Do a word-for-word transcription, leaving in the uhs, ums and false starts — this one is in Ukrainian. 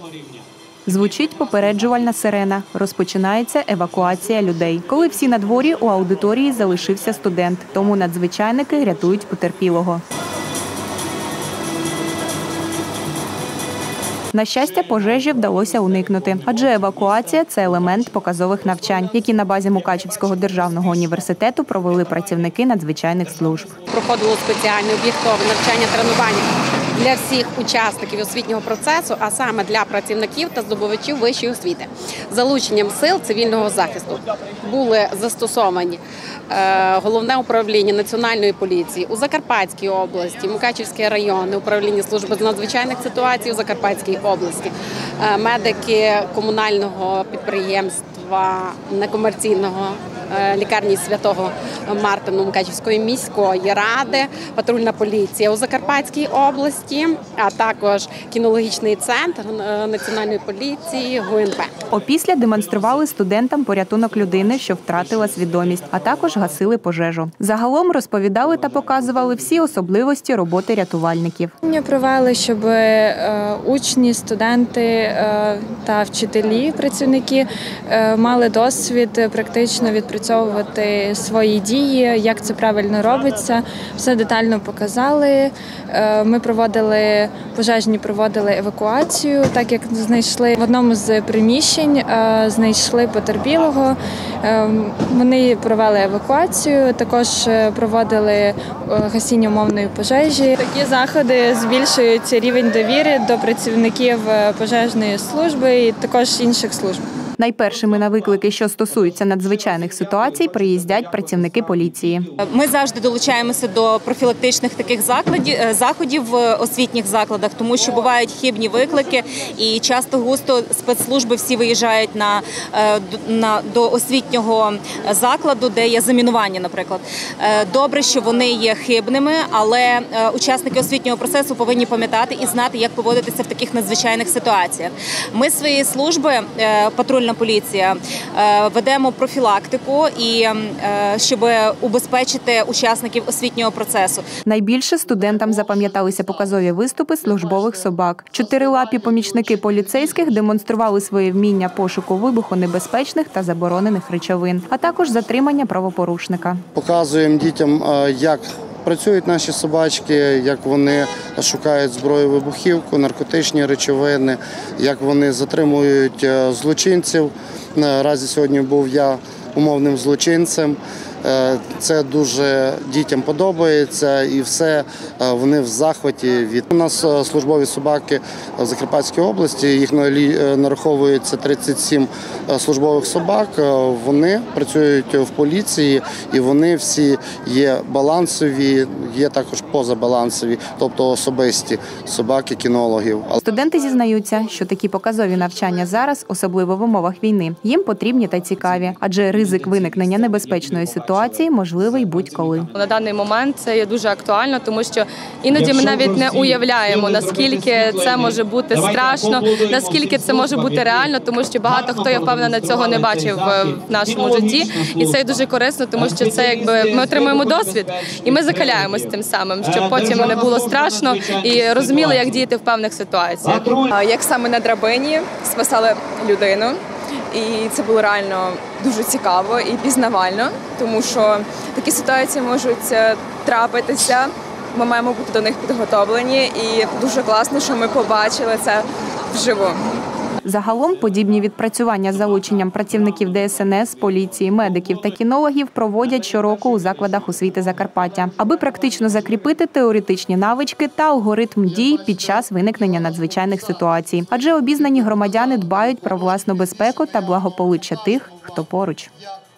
Звучить попереджувальна сирена. Розпочинається евакуація людей. Коли всі на дворі, у аудиторії залишився студент, тому надзвичайники рятують потерпілого. На щастя, пожежі вдалося уникнути, адже евакуація – це елемент показових навчань, які на базі Мукачівського державного університету провели працівники надзвичайних служб. Проходило спеціальне об'єктове навчання-тренування для всіх учасників освітнього процесу, а саме для працівників та здобувачів вищої освіти. Залученням сил цивільного захисту були застосовані Головне управління Національної поліції у Закарпатській області, Мукачівське районне управління служби з надзвичайних ситуацій у Закарпатській області, медики комунального підприємства некомерційного лікарні Святого Мартина Мукачівської міської ради, патрульна поліція у Закарпатській області, а також кінологічний центр Національної поліції ГУНП. Опісля демонстрували студентам порятунок людини, що втратила свідомість, а також гасили пожежу. Загалом розповідали та показували всі особливості роботи рятувальників. Ми провели, щоб учні, студенти та вчителі, працівники мали досвід практично відпрацьовувати свої дії, як це правильно робиться. Все детально показали. Ми проводили, пожежні проводили евакуацію, так як знайшли в одному з приміщень, знайшли потерпілого. Вони провели евакуацію, також проводили гасіння умовної пожежі. Такі заходи збільшують рівень довіри до працівників пожежної служби і також інших служб. Найпершими на виклики, що стосуються надзвичайних ситуацій, приїздять працівники поліції. Ми завжди долучаємося до профілактичних таких закладів, заходів в освітніх закладах, тому що бувають хибні виклики і часто-густо спецслужби всі виїжджають на, на, до освітнього закладу, де є замінування, наприклад. Добре, що вони є хибними, але учасники освітнього процесу повинні пам'ятати і знати, як поводитися в таких надзвичайних ситуаціях. Ми з своєї служби, патрульна поліція, ведемо профілактику, і щоб убезпечити учасників освітнього процесу. Найбільше студентам запам'яталися показові виступи службових собак. Чотирилапі помічники поліцейських демонстрували своє вміння пошуку вибухонебезпечних та заборонених речовин, а також затримання правопорушника. Показуємо дітям, як працюють наші собачки, як вони шукають зброю, вибухівку, наркотичні речовини, як вони затримують злочинців. Наразі сьогодні був я умовним злочинцем. Це дуже дітям подобається і все, вони в захваті від. У нас службові собаки в Закарпатській області, їх нараховується тридцять сім службових собак. Вони працюють в поліції і вони всі є балансові, є також позабалансові, тобто особисті собаки кінологів. Студенти зізнаються, що такі показові навчання зараз, особливо в умовах війни, їм потрібні та цікаві, адже ризик виникнення небезпечної ситуації ситуації можливий будь-коли. На даний момент це є дуже актуально, тому що іноді ми навіть не уявляємо, наскільки це може бути страшно, наскільки це може бути реально, тому що багато хто, я впевнена, цього не бачив в нашому житті. І це дуже корисно, тому що це якби ми отримуємо досвід і ми закаляємось тим самим, щоб потім не було страшно і розуміли, як діяти в певних ситуаціях. Як саме на драбині спасали людину. І це було реально дуже цікаво і пізнавально, тому що такі ситуації можуть трапитися, ми маємо бути до них підготовлені, і дуже класно, що ми побачили це вживу. Загалом подібні відпрацювання з залученням працівників Де Ес Ен Ес, поліції, медиків та кінологів проводять щороку у закладах освіти Закарпаття, аби практично закріпити теоретичні навички та алгоритм дій під час виникнення надзвичайних ситуацій. Адже обізнані громадяни дбають про власну безпеку та благополуччя тих, хто поруч.